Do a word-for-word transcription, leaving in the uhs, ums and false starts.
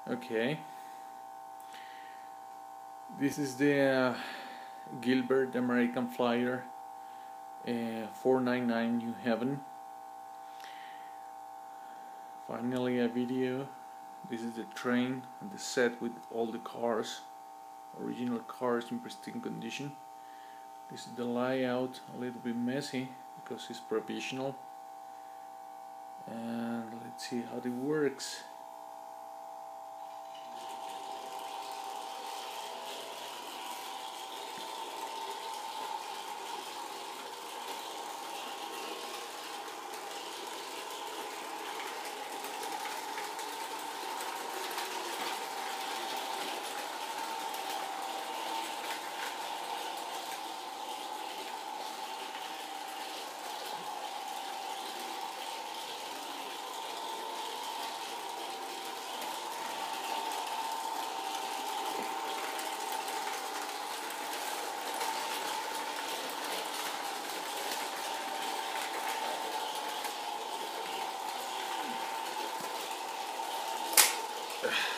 Okay, this is the uh, Gilbert American Flyer uh, four ninety-nine New Haven. Finally a video. This is the train and the set with all the cars, original cars in pristine condition. This is the layout, a little bit messy because it's provisional. And let's see how it works. Ugh.